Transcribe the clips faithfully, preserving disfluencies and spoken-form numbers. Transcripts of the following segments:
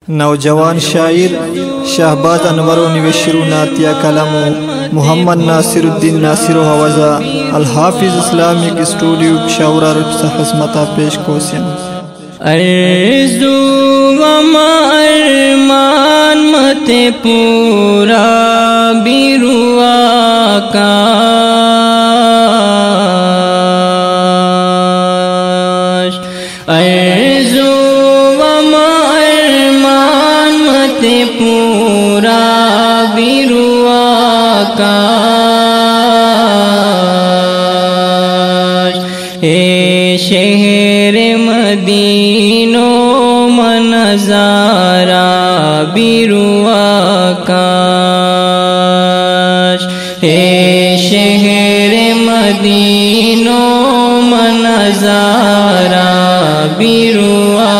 نوجوان شاعر شہباز انور و نوشرو ناتیہ کلمو محمد ناصر الدین ناصر و حوزہ الحافظ اسلامک اسٹوڈیو پشاورہ رفسہ خسمتہ پیش کوسیم ارزو وما ارمان مت پورا بیروا کاش ارزو وما ارمان مت پورا بیروا کاش اے شہر مدینو منظارہ بیروا کاش اے شہر مدینو منظارہ بیروا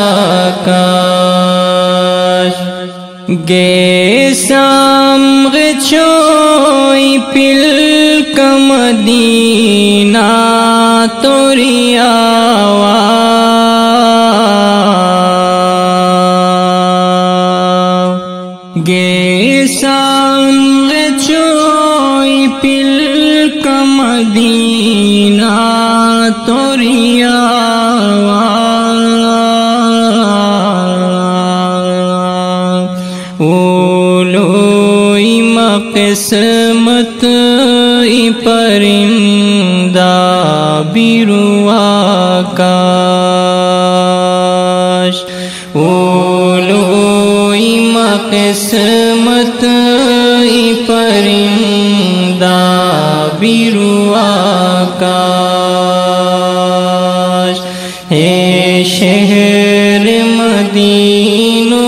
کاش گے سامغ چوئی پل کا مدینہ توریا گے سانگ چوئی پل کا مدینہ توریا اولوئی مقسمت ای پرندہ بیروا کاش اولوئی مقسمت ای پرندہ بیروا کاش اے شہر مدینو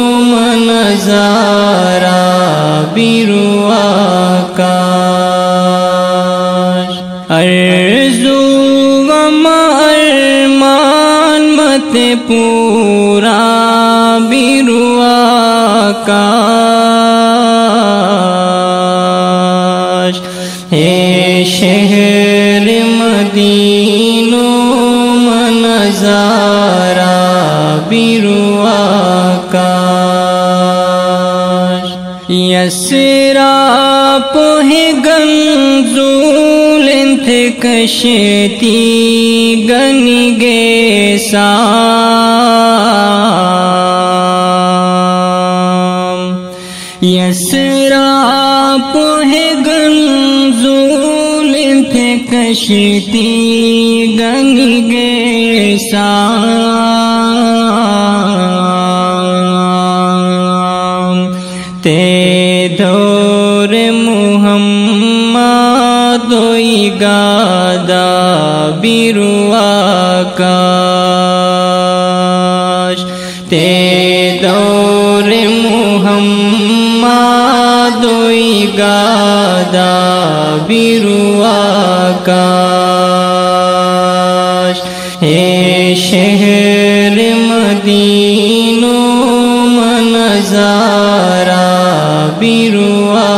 منظارہ بیروا کاش ارزو وما ارمان مت پورا بیروا کاش اے شہر مدینو منظارہ بیروا کاش یسرا پوہ گنزول انت کشتی گنی گے سام یسرا پوہ گنزول انت کشتی گنی گے سام تے دور محمد دوئی گادا بیروا کاش تے دور محمد دوئی گادا بیروا کاش اے شہر مدینو منظارہ بیروا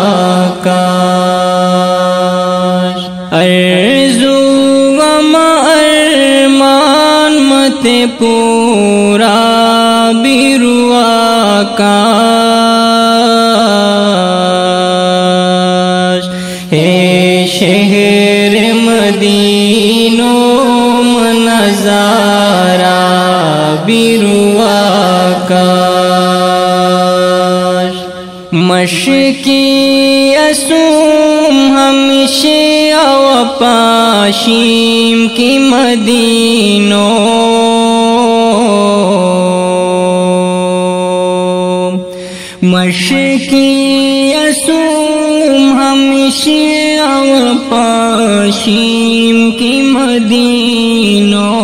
کاش ارزو وما ارمان مت پورا بیروا کاش اے شہر مدینو منظارہ بیروا کاش مشکی اسوم ہمیشہ و پاشیم کی مدینوں مشکی اسوم ہمیشہ و پاشیم کی مدینوں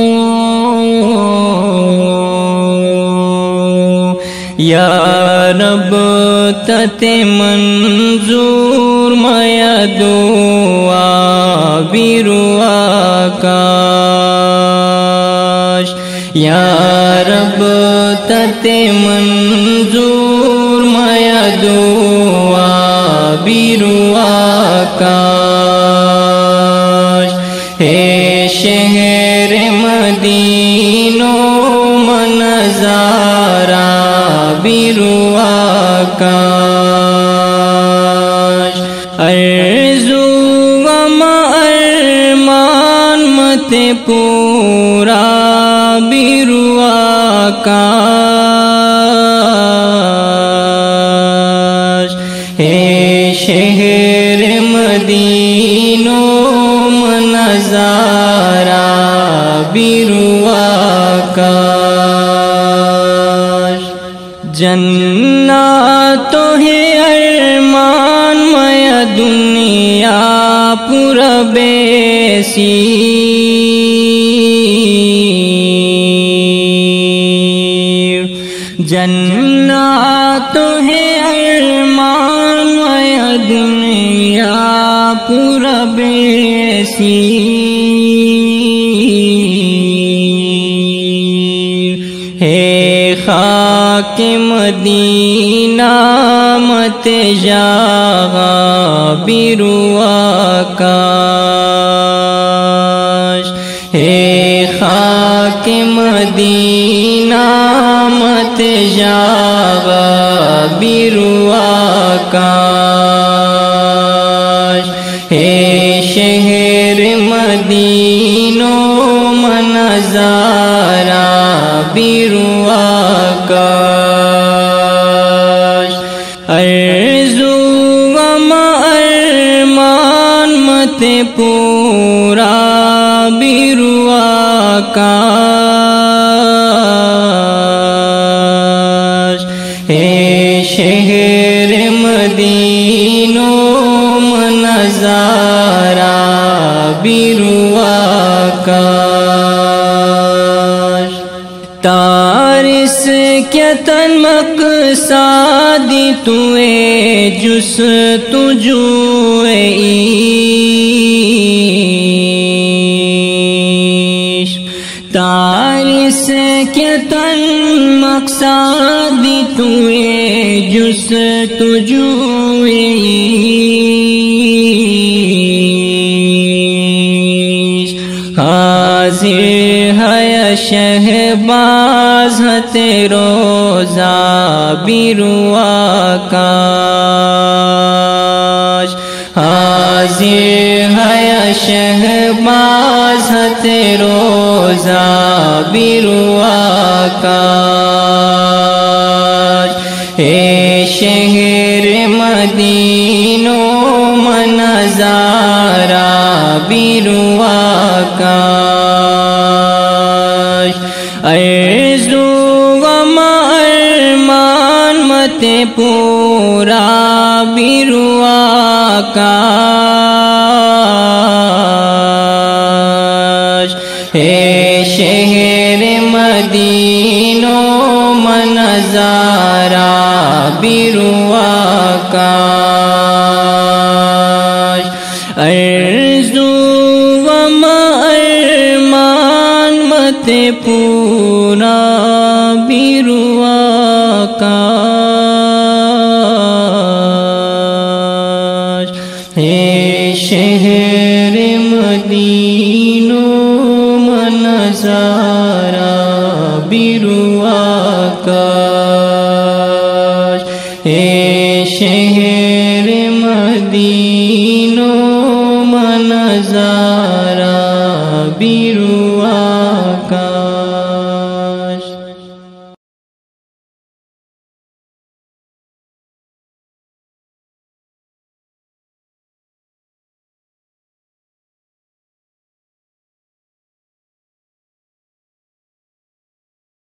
یا رب تت منظور میا دعا بیروا کاش یا رب تت منظور میا دعا بیروا کاش اے شہر مدینو منظارہ بیروا کاش ارزو وما ارمان مت پورا بیروا کاش اے شہر مدینو منظارہ بیروا کاش جنات تو ہے ارمان میں دنیا پر بیسی جنات تو ہے ارمان میں دنیا پر بیسی ہے خاک مدینہ مت جاغا بیروا کاش ہے خاک مدینہ مت جاغا بیروا کاش ہے شہر مدینو منظارہ بیروا کاش ارزو وما ارمان مت پورا بیروا کاش اے شہر مدینو منظارہ بیروا کاش تارس کیا تن مقصادی توے جس تجوے عیش تارس کیا تن مقصادی توے جس تجوے عیش حاضر ہے شہباز روزہ بیروا کاش حاضر ہے شہباز روزہ بیروا کاش اے شہر مدینو منظارہ بیروا کاش ارزو وما ارمان مت پورا بیروا کاش اے شہر مدینو منظارہ بیروا کاش ارزو وما ارمان مت پورا بیروا کاش اے شہر مدینو منظارہ بیروا کاش اے شہر